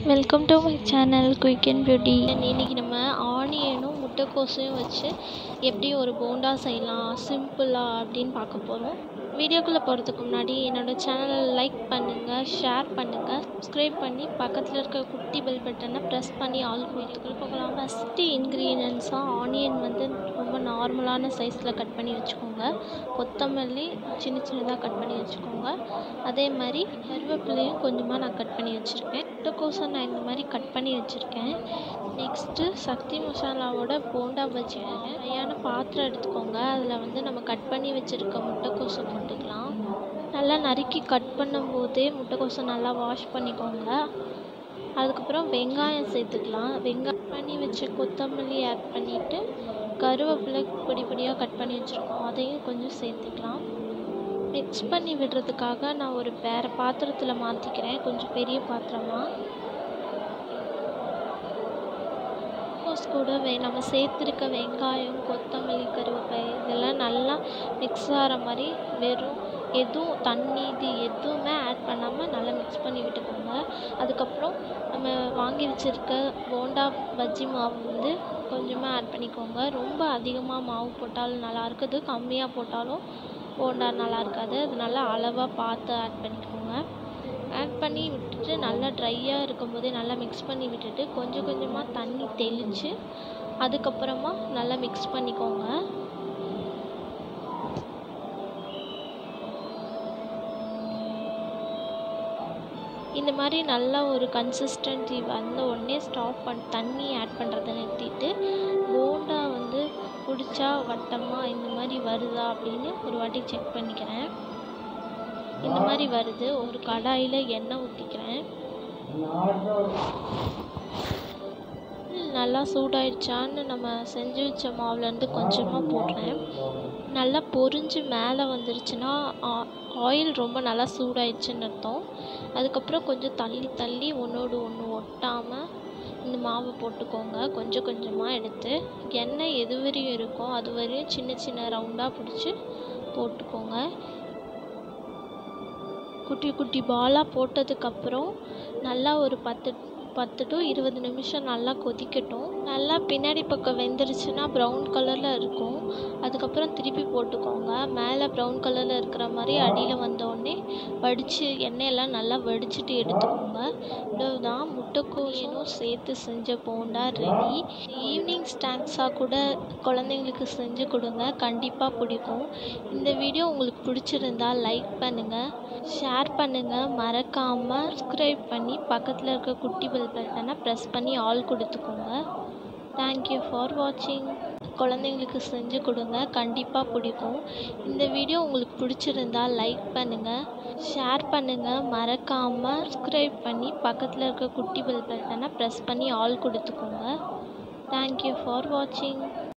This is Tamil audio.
Welcome to my channel quick and beauty. இன்றைக்கி நம்ம ஆனியனும் முட்டைக்கோஸையும் வச்சு எப்படி ஒரு போண்டா செய்யலாம் சிம்பிளாக அப்படின்னு பார்க்க போகிறோம். வீடியோக்குள்ளே போகிறதுக்கு முன்னாடி என்னோடய சேனலை லைக் பண்ணுங்கள், ஷேர் பண்ணுங்கள், சப்ஸ்கிரைப் பண்ணி பக்கத்தில் இருக்க குட்டி பெல் பட்டனை ப்ரெஸ் பண்ணி ஆல் கொடுத்துக்குள்ள போகலாம். ஃபஸ்ட்டு இன்க்ரீடியன்ஸாக ஆனியன் ரொம்ப நார்மலான சைஸில் கட் பண்ணி வச்சுக்கோங்க. கொத்தமல்லி சின்ன சின்னதாக கட் பண்ணி வச்சுக்கோங்க. அதே மாதிரி கருவேப்பிலையும் கொஞ்சமாக நான் கட் பண்ணி வச்சுருக்கேன். முட்டைக்கோஸை நான் இந்த மாதிரி கட் பண்ணி வச்சுருக்கேன். நெக்ஸ்ட்டு சக்தி மசாலாவோட போண்டா பஜ்ஜி நிறையான பாத்திரம் எடுத்துக்கோங்க. அதில் நம்ம கட் பண்ணி வச்சுருக்க முட்டைக்கோஸை போட்டுக்கலாம். நல்லா நறுக்கி கட் பண்ணும்போதே முட்டைக்கோஸை நல்லா வாஷ் பண்ணிக்கோங்க. அதுக்கப்புறம் வெங்காயம் சேர்த்துக்கலாம். வெங்காயம் பண்ணி வச்ச கொத்தமல்லி ஆட் பண்ணிவிட்டு கருவேப்பிலை பொடி பொடியாக கட் பண்ணி வச்சுருக்கோம், அதையும் கொஞ்சம் சேர்த்துக்கலாம். மிக்ஸ் பண்ணி விடுறதுக்காக நான் ஒரு வேறு பாத்திரத்தில் மாற்றிக்கிறேன், கொஞ்சம் பெரிய பாத்திரமாக. கூட நம்ம சேர்த்துருக்க வெங்காயம், கொத்தமல்லி, கருவேப்பிலை இதெல்லாம் நல்லா மிக்ஸ் ஆகிற மாதிரி வெறும் எதுவும் தண்ணி இது எதுவுமே ஆட் பண்ணாமல் நல்லா மிக்ஸ் பண்ணி விட்டுக்கோங்க. அதுக்கப்புறம் நம்ம வாங்கி வச்சுருக்க போண்டா பஜ்ஜி மாவு கொஞ்சமாக ஆட் பண்ணிக்கோங்க. ரொம்ப அதிகமாக மாவு போட்டாலும் நல்லா இருக்குது, கம்மியாக போட்டாலும் போண்டா நல்லா இருக்காது. அது நல்லா அளவாக பார்த்து ஆட் பண்ணிக்கோங்க. ஆட் பண்ணி விட்டுட்டு நல்லா ட்ரையாக இருக்கும்போதே நல்லா மிக்ஸ் பண்ணி விட்டுட்டு கொஞ்சம் கொஞ்சமாக தண்ணி தெளித்து அதுக்கப்புறமா நல்லா மிக்ஸ் பண்ணிக்கோங்க. இந்த மாதிரி நல்லா ஒரு கன்சிஸ்டன்சி வந்த உடனே தண்ணி ஆட் பண்ணுறதை நிறுத்திட்டு போண்டா பிடிச்சா வட்டமாக இந்த மாதிரி வருதா அப்படின்னு ஒரு வாட்டி செக் பண்ணிக்கிறேன். இந்த மாதிரி வருது. ஒரு கடாயில் எண்ணெய் ஊற்றிக்கிறேன். நல்லா சூடாயிடுச்சான்னு நம்ம செஞ்சு வச்ச மாவுலேருந்து கொஞ்சமாக போடுறேன். நல்லா பொரிஞ்சு மேலே வந்துருச்சுன்னா ஆயில் ரொம்ப நல்லா சூடாயிடுச்சுன்னு அர்த்தம். அதுக்கப்புறம் கொஞ்சம் தள்ளி ஒன்றோடு ஒன்று ஒட்டாமல் இந்த மாவை போட்டுக்கோங்க. கொஞ்சம் கொஞ்சமாக எடுத்து எண்ணெய் எது வரையும் இருக்கோ அது வரையும் சின்ன சின்ன ரவுண்டாக பிடிச்சி போட்டுக்கோங்க. குட்டி குட்டி பாலாக போட்டதுக்கப்புறம் நல்லா ஒரு 10 to 20 நிமிஷம் நல்லா கொதிக்கட்டும். நல்லா பின்னாடி பக்கம் வெந்துருச்சுன்னா ப்ரௌன் கலரில் இருக்கும். அதுக்கப்புறம் திருப்பி போட்டுக்கோங்க. மேலே ப்ரௌன் கலரில் இருக்கிற மாதிரி அடியில் வந்தோடனே வடித்து எண்ணெயெல்லாம் நல்லா வடிச்சிட்டு எடுத்துக்கோங்க. இதுதான் முட்டைக்கோஸும் சேர்த்து செஞ்ச போண்டா ரெடி. ஈவினிங் ஸ்நாக்ஸாக கூட குழந்தைங்களுக்கு செஞ்சு கொடுங்க, கண்டிப்பாக பிடிக்கும். இந்த வீடியோ உங்களுக்கு பிடிச்சிருந்தா லைக் பண்ணுங்கள், ஷேர் பண்ணுங்கள், மறக்காமல் சப்ஸ்கிரைப் பண்ணி பக்கத்தில் இருக்க குட்டி பெல் பட்டனை ப்ரெஸ் பண்ணி ஆல் கொடுத்துக்கோங்க. தேங்க்யூ ஃபார் வாட்சிங். குழந்தைங்களுக்கு செஞ்சு கொடுங்க, கண்டிப்பாக பிடிக்கும். இந்த வீடியோ உங்களுக்கு பிடிச்சிருந்தா லைக் பண்ணுங்கள், ஷேர் பண்ணுங்கள், மறக்காமல் சப்ஸ்கிரைப் பண்ணி பக்கத்தில் இருக்க குட்டி பெல் பட்டனை ப்ரெஸ் பண்ணி ஆல் கொடுத்துக்கோங்க. தேங்க்யூ ஃபார் வாட்சிங்.